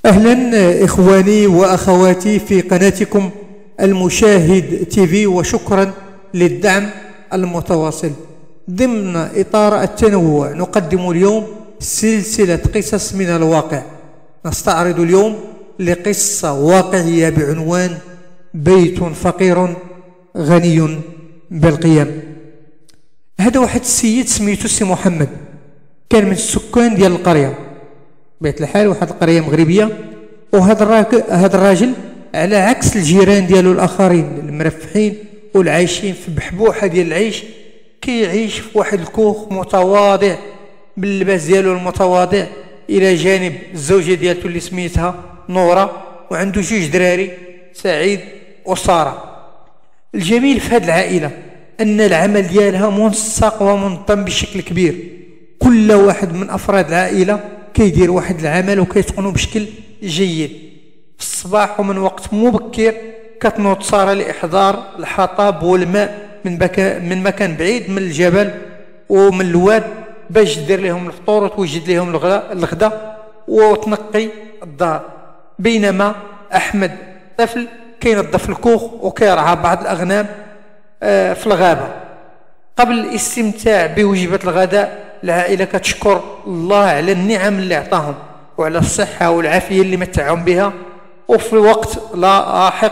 أهلا إخواني وأخواتي في قناتكم المشاهد تيفي، وشكرا للدعم المتواصل. ضمن إطار التنوع نقدم اليوم سلسلة قصص من الواقع. نستعرض اليوم لقصة واقعية بعنوان بيت فقير غني بالقيم. هذا واحد السيد سميتو سي محمد، كان من السكان ديال القرية بيت الحال، واحد القرية مغربية. وهذا الراجل على عكس الجيران ديالو الآخرين المرفحين والعايشين في بحبوحة ديال العيش، كيعيش في واحد الكوخ متواضع باللباس ديالو المتواضع، إلى جانب الزوجة ديالته اللي سميتها نورة، وعنده 2 دراري سعيد وسارة. الجميل في هذه العائلة أن العمل ديالها منسق ومنظم بشكل كبير. كل واحد من أفراد العائلة كيدير واحد العمل وكيتقنوا بشكل جيد. في الصباح ومن وقت مبكر كتنوض سارة لإحضار الحطب والماء من مكان بعيد من الجبل ومن الواد، باش دير لهم الفطور وتوجد لهم الغداء وتنقي الدار. بينما أحمد طفل كينظف الكوخ وكيرعى بعض الأغنام في الغابة. قبل الاستمتاع بوجبة الغداء، العائلة كتشكر الله على النعم اللي عطاهم وعلى الصحة والعافية اللي متعهم بها. وفي الوقت لاحق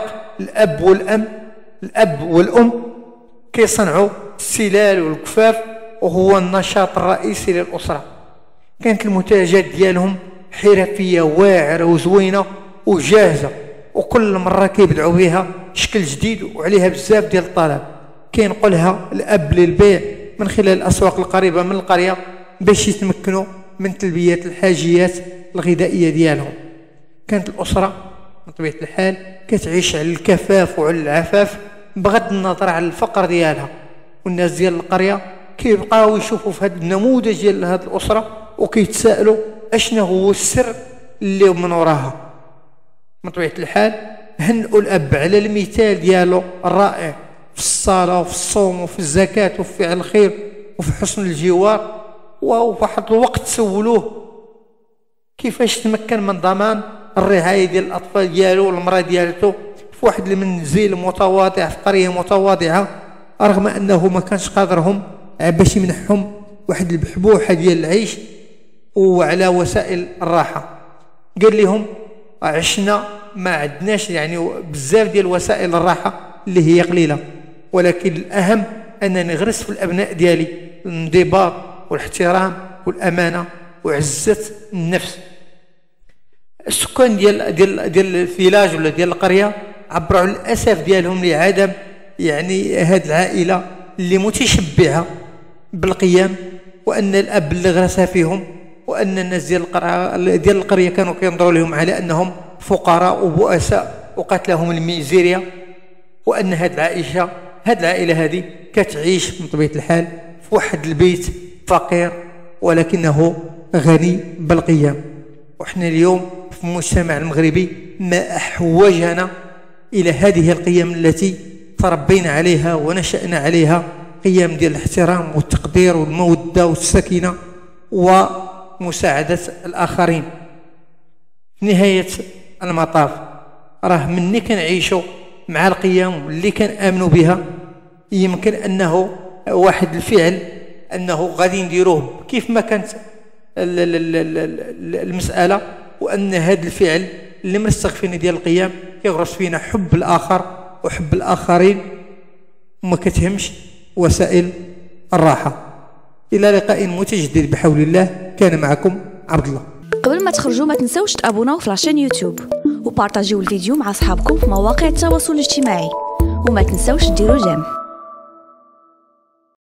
الأب والأم كيصنعوا السلال والكفاف، وهو النشاط الرئيسي للأسرة. كانت المنتجات ديالهم حرفية واعرة وزوينة وجاهزة، وكل مرة كيبدعوا بها شكل جديد وعليها بزاف ديال الطلب. كينقلها الأب للبيع من خلال الأسواق القريبة من القرية باش يتمكنوا من تلبية الحاجيات الغذائية ديالهم. كانت الأسرة بطبيعة الحال كتعيش على الكفاف وعلى العفاف بغض النظر على الفقر ديالها. والناس ديال القرية كيبقاو يشوفوا في هذا النموذج ديال هذه الأسرة وكيتسائلوا اشنو هو السر اللي من وراها. بطبيعة الحال هنئوا الأب على المثال ديالو الرائع في الصلاة وفي الصوم وفي الزكاة وفي فعل الخير وفي حسن الجوار. وفي واحد الوقت سولوه كيفاش تمكن من ضمان الرعاية ديال الأطفال ديالو والمرأة ديالته في واحد المنزل متواضع في قرية متواضعة، رغم أنه ما كانش قادرهم باش يمنحهم واحد البحبوحة ديال العيش وعلى وسائل الراحة. قال لهم عشنا ما عندناش يعني بزاف ديال وسائل الراحة اللي هي قليلة، ولكن الأهم أنني نغرس في الأبناء ديالي الانضباط والاحترام والأمانة وعزة النفس. السكان ديال الفيلاج ولا ديال القرية عبروا على الأسف ديالهم لعدم يعني هذه العائلة اللي متشبعة بالقيم، وأن الأب اللي غرسها فيهم، وأن الناس ديال القرية كانوا كينظروا لهم على أنهم فقراء وبؤساء وقتلهم الميزيريا، وأن هذه العائلة هذه كتعيش من طبيعة الحال في واحد البيت فقير ولكنه غني بالقيم. وإحنا اليوم في المجتمع المغربي ما أحوجنا إلى هذه القيم التي تربينا عليها ونشأنا عليها، قيم ديال الاحترام والتقدير والمودة والسكينة ومساعدة الآخرين. في نهاية المطاف راه مني كنعيشوا مع القيم اللي كنآمنوا بها، يمكن أنه واحد الفعل أنه غادي نديروه كيف ما كانت المسألة، وأن هذا الفعل اللي مرسخ فينا ديال القيم يغرس فينا حب الآخر وحب الآخرين، وما كتهمش وسائل الراحة. إلى لقاء متجدد بحول الله. كان معكم عبد الله. قبل ما تخرجوا ما تنسوش تابوناو في لاشين يوتيوب وبارطاجيو الفيديو مع اصحابكم في مواقع التواصل الاجتماعي، وما تنسوش ديروا جيم.